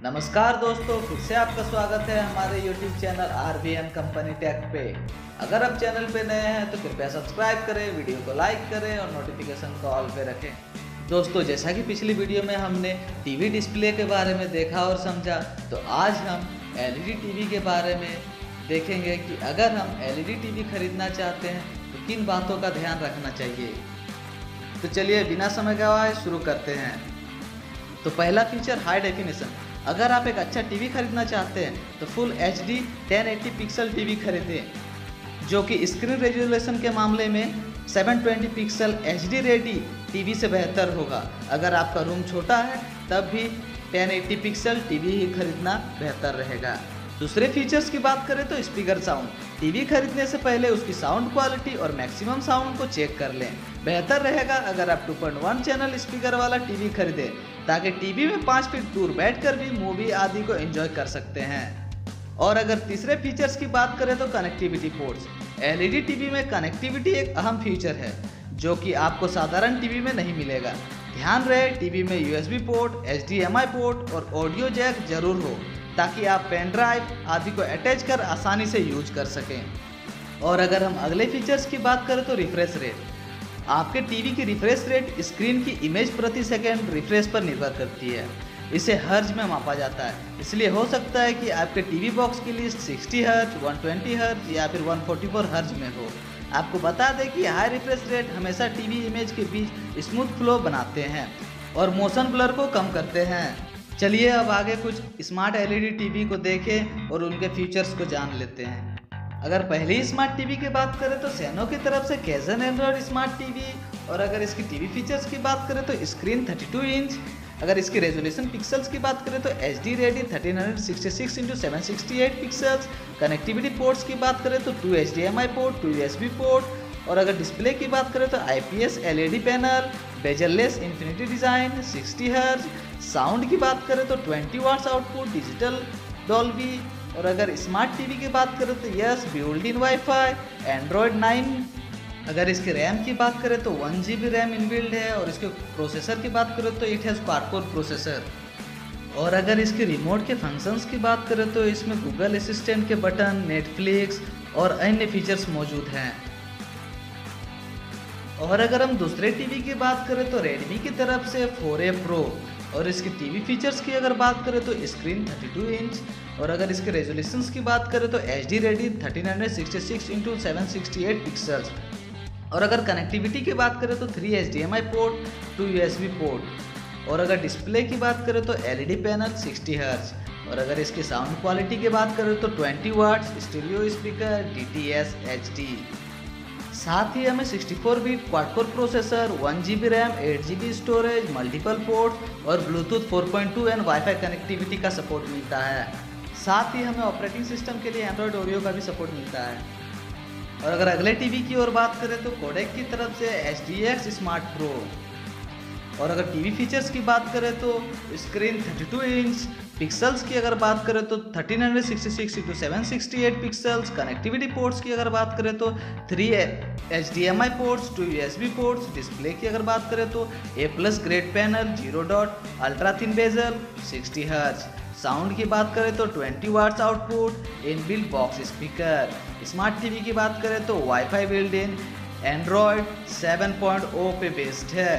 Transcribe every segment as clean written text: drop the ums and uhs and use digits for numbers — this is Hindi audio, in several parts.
नमस्कार दोस्तों, फिर से आपका स्वागत है हमारे YouTube चैनल RVN कंपनी टेक पे। अगर आप चैनल पे नए हैं तो कृपया सब्सक्राइब करें, वीडियो को लाइक करें और नोटिफिकेशन को ऑल पे रखें। दोस्तों, जैसा कि पिछली वीडियो में हमने टीवी डिस्प्ले के बारे में देखा और समझा, तो आज हम LED टीवी के बारे में देखेंगे कि अगर हम LED टीवी खरीदना चाहते हैं तो किन बातों का ध्यान रखना चाहिए। तो चलिए बिना समय गवाए शुरू करते हैं। तो पहला फीचर हाई डेफिनेशन। अगर आप एक अच्छा टीवी खरीदना चाहते हैं तो फुल HD 1080 पिक्सल टीवी खरीदें, जो कि स्क्रीन रेजोल्यूशन के मामले में 720 पिक्सल HD रेडी टीवी से बेहतर होगा। अगर आपका रूम छोटा है तब भी 1080 पिक्सल टीवी ही खरीदना बेहतर रहेगा। दूसरे फीचर्स की बात करें तो स्पीकर साउंड। टीवी खरीदने से पहले उसकी साउंड क्वालिटी और मैक्सिमम साउंड को चेक कर लें। बेहतर रहेगा अगर आप 2.1 चैनल स्पीकर वाला टीवी खरीदें, ताकि टीवी में 5 फीट दूर बैठकर भी मूवी आदि को एंजॉय कर सकते हैं। और अगर तीसरे फीचर्स की बात करें तो कनेक्टिविटी पोर्ट्स। LED टीवी में कनेक्टिविटी एक अहम फीचर है, जो कि आपको साधारण टीवी में नहीं मिलेगा। ध्यान रहे टीवी में USB पोर्ट, HDMI पोर्ट और ऑडियो जैक जरूर हो, ताकि आप पेन ड्राइव आदि को अटैच कर आसानी से यूज कर सकें। और अगर हम अगले फीचर्स की बात करें तो रिफ्रेश रेट। आपके टीवी की रिफ्रेश रेट स्क्रीन की इमेज प्रति सेकंड रिफ्रेश पर निर्भर करती है। इसे हर्ज में मापा जाता है, इसलिए हो सकता है कि आपके टीवी बॉक्स की लिस्ट 60 हर्ज, 120 हर्ज या फिर 144 हर्ज में हो। आपको बता दें कि हाई रिफ्रेश रेट हमेशा टीवी इमेज के बीच स्मूथ फ्लो बनाते हैं और मोशन ब्लर को कम करते हैं। चलिए अब आगे कुछ स्मार्ट LED टीवी को देखें और उनके फीचर्स को जान लेते हैं। अगर पहली स्मार्ट टीवी की बात करें तो सेनो की तरफ से केजन एंड्रॉयड स्मार्ट टीवी। और अगर इसकी टीवी फीचर्स की बात करें तो स्क्रीन 32 इंच। अगर इसकी रेजोल्यूशन पिक्सल्स की बात करें तो HD ready 1366x768 pixels. Connectivity ports की बात करें तो 2 HDMI पोर्ट, 2 USB पोर्ट। और अगर डिस्प्ले की बात करें तो IPS LED panel, bezelless infinity design, 60 hertz. Sound की बात करें तो 20 वाट्स आउटपुट, डिजिटल डॉल्बी। और अगर स्मार्ट टीवी की बात करें तो yes built in WiFi, Android 9। अगर इसके रैम की बात करें तो 1 GB रैम इनबिल्ड है। और इसके प्रोसेसर की बात करें तो it has quad core processor. और अगर इसके रिमोट के फंक्शंस की बात करें तो इसमें गूगल असिस्टेंट के बटन, नेटफ्लिक्स और अन्य फीचर्स मौजूद हैं। और अगर हम दूसरे टीवी की बात करें तो रेडमी की तरफ से 4A प्रो। और इसकी टीवी फीचर्स की अगर बात करें तो स्क्रीन 32 इंच। और अगर इसके रेजोल्यूशंस की बात करें तो HD रेडी 1366x768 पिक्सल्स। और अगर कनेक्टिविटी की बात करें तो 3 HDMI पोर्ट, 2 USB पोर्ट। और अगर डिस्प्ले की बात करें तो LED पैनल 60 हर्ज। और अगर इसकी साउंड क्वालिटी की बात करें तो 20 watts stereo speaker DTS HD। साथ ही हमें 64 bit quad core processor, 1 GB RAM, 8 GB storage, multiple port और ब्लूटूथ 4.2 एंड वाईफाई कनेक्टिविटी का सपोर्ट मिलता है। साथ ही हमें ऑपरेटिंग सिस्टम के लिए एंड्रॉयड ओरियो का भी सपोर्ट मिलता है। और अगर अगले टीवी की ओर बात करें तो कोडेक की तरफ से HDX स्मार्ट प्रो। और अगर टीवी फीचर्स की बात करें तो स्क्रीन 32 इंच। पिक्सल्स की अगर बात करें तो 1366x768 पिक्सल्स। कनेक्टिविटी पोर्ट्स की अगर बात करें तो 3 HDMI ports, 2 USB ports. Display की अगर बात करें तो A+ grade panel, 0 dot, ultra thin bezel, 60 hertz. Sound की बात करें तो 20 watts output, inbuilt box speaker. Smart TV की बात करें तो वाईफाई बिल्ट इन, एंड्रॉयड 7.0 पे बेस्ड है।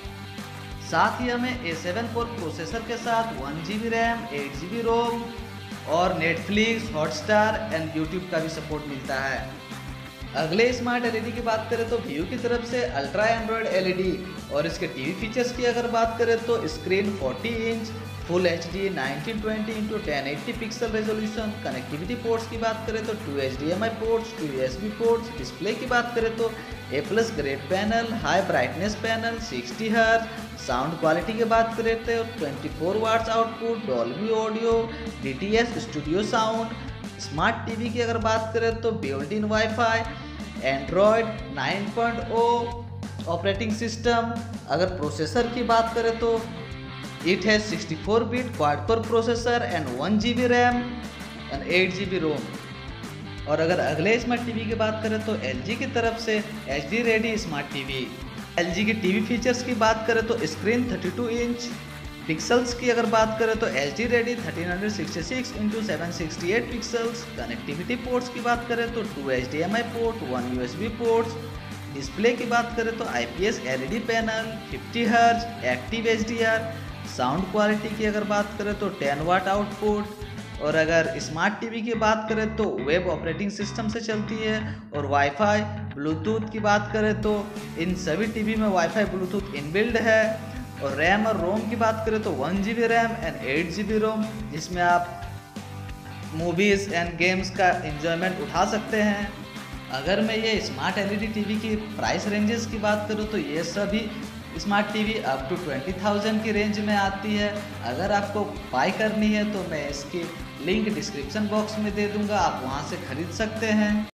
साथ ही हमें A7 कोर प्रोसेसर के साथ 1 GB रैम, 8 GB रोम और नेटफ्लिक्स, हॉटस्टार एंड यूट्यूब का भी सपोर्ट मिलता है। अगले स्मार्ट LED की बात करें तो व्यू की तरफ से अल्ट्रा एंड्रॉयड LED। और इसके टीवी फीचर्स की अगर बात करें तो screen 40 inch, full HD 1920x1080 pixel resolution. Connectivity ports की बात करें तो 2 HDMI ports, 2 USB ports. Display की बात करें तो A+ grade panel, high brightness panel, 60 hertz. Sound quality की बात करें तो 24 watts output, Dolby audio, DTS studio sound. Smart TV की अगर बात करें तो built in WiFi, Android 9.0 operating system. अगर प्रोसेसर की बात करें तो it has 64 bit quad core processor and 1 GB RAM and 8 GB ROM. और अगर अगले स्मार्ट टीवी की बात करें तो LG की तरफ से HD ready smart TV. LG की टीवी फीचर्स की बात करें तो स्क्रीन 32 इंच, पिक्सल्स की अगर बात करें तो H D ready 1366x768 pixels. Connectivity ports की बात करें तो 2 HDMI port, 1 USB ports. Display की बात करें तो IPS LED panel, 50 hertz, active HDR। Sound quality की अगर बात करें तो 10 वाट आउटपुट। और अगर स्मार्ट टीवी की बात करें तो वेब ऑपरेटिंग सिस्टम से चलती है। और वाईफाई ब्लूटूथ की बात करें तो इन सभी टीवी में वाईफाई ब्लूटूथ इनबिल्ड है। और रैम और रोम की बात करें तो 1 GB RAM and 8 GB ROM, जिसमें आप मूवीज़ एंड गेम्स का एंजॉयमेंट उठा सकते हैं। अगर मैं ये स्मार्ट LED टीवी की प्राइस रेंजेस की बात करूँ तो ये सभी स्मार्ट टीवी अप टू 20,000 की रेंज में आती है। अगर आपको बाय करनी है तो मैं इसकी लिंक डिस्क्रिप्शन बॉक्स में दे दूंगा, आप वहां से खरीद सकते हैं।